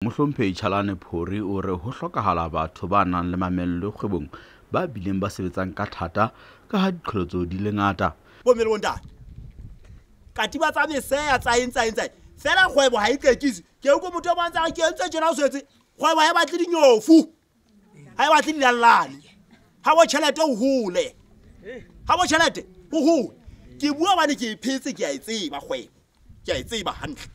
Mohlomphehi Chalane Phori o re ho hlokahala batho ba nang le mamello kgwebong ba bileng ba sebetsang ka thata ka ha diqholotso di le ngata. Bomele bontate. Katiba tsa meseya tsa entsa. Fela kgwebo ha e tlekisi. Ke utlwe motho a bantsa ke entse tjena o setse. Kgwebo ha e batle dinyofu. Ha e batle dilallane. Ha bo tjhelete o hole. Ha bo tjhelete o hole. Ke bua bane ke iphetse ke a e tseba kgwebo. Ke a e tseba hantle.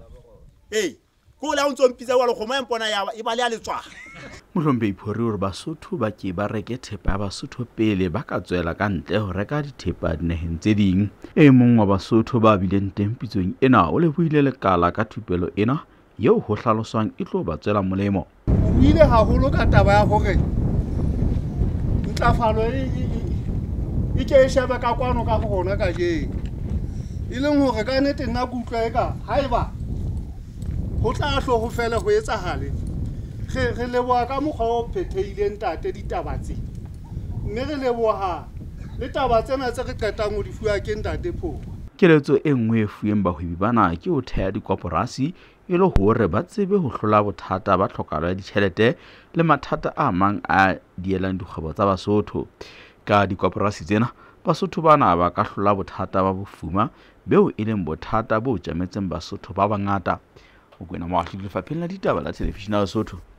Ko la o ntsompitsa wa le kgoma empona ya e ba le a letswa. Mohlomphehi Phori o re Basotho ba ke ba reke thepa ya Basotho pele ba ka tswela ka ntle ho reka dithepa dinaheng tse ding. E mong wa Basotho ba bileng teng pitsong ena o lebohile lekala ka thupelo ena eo ho hlaloswang e tlo ba tswela molemo. O ile haholo ka taba ya hore ntlafalo e ke sheba ka kwano ka rona ka je. E leng hore ka nnete nna ke utlwa eka haeba ho tla hlo ho fela ho etsahale. Re leboha ka mokgwa o phethehileng ntate ditaba tse. Mme re leboha le taba tsena tse re qetang ho di fuwa ke ntate Phori. Keletso e nngwe e fuweng bahwebi bana ke ho theha dikoporasi e le hore ba tsebe ho hlola bothata ba tlhokalo ya ditjhelete le mathata a mang a dielang dikgwebo tsa Basotho. Ka dikoporasi tsena Basotho bana ba ka hlola bothata ba bofuma beo e leng bothata bo tjametseng Basotho ba bangata. O kwena mo a hlile lefapheng la ditaba la televishene ya Lesotho.